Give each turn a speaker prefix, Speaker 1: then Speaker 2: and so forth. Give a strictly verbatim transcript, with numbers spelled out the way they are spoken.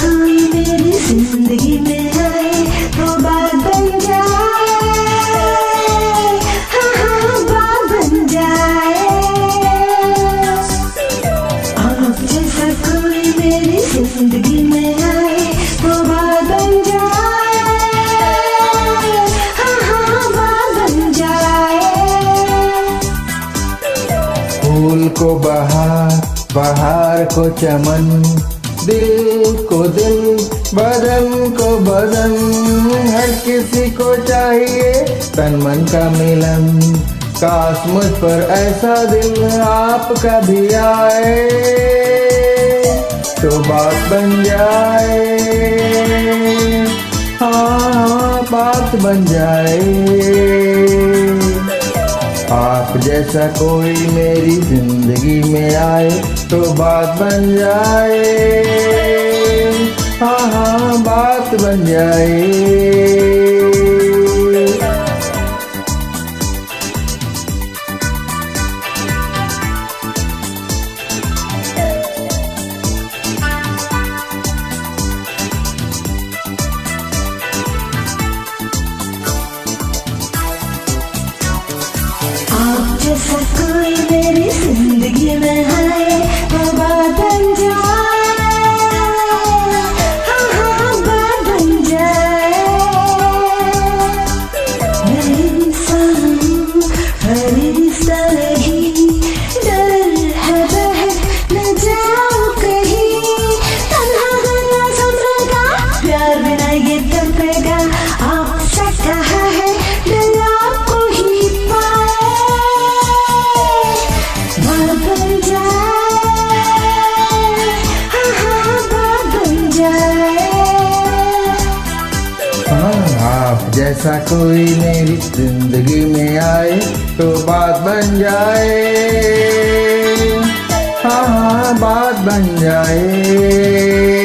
Speaker 1: कोई मेरी जिंदगी में आए तो बात बन जाए, हाँ हाँ बात बन जाए। आप जैसा कोई मेरी जिंदगी में आए तो बात बन जाए, हाँ हाँ बात बन जाए।
Speaker 2: फूल को बहार, बहार को चमन, दिल को दिल, बदन को बदन, हर किसी को चाहिए तन मन का मिलन। काश मुझ पर ऐसा दिल आपका भी आए तो बात बन जाए, हाँ हाँ बात बन जाए। आप जैसा कोई मेरी जिंदगी में आए तो बात बन जाए, हाँ हाँ बात बन जाए।
Speaker 1: आप जैसा कोई मेरी जिंदगी में आए तो बात बन जाए, हाँ हाँ बात बन जाए। मैं इंसान हूँ फरिश्ता नहीं, डर है बहक न जाऊँ कहीं, तन्हा करना सफरेगा, प्यार बिना ये तड़पेगा। आपसे कहा है दिल आपको ही बात बन जाए, हाँ हाँ बात बन जाए।
Speaker 2: हाँ आप जैसा कोई मेरी जिंदगी में आए तो बात बन जाए, हाँ हाँ बात बन जाए।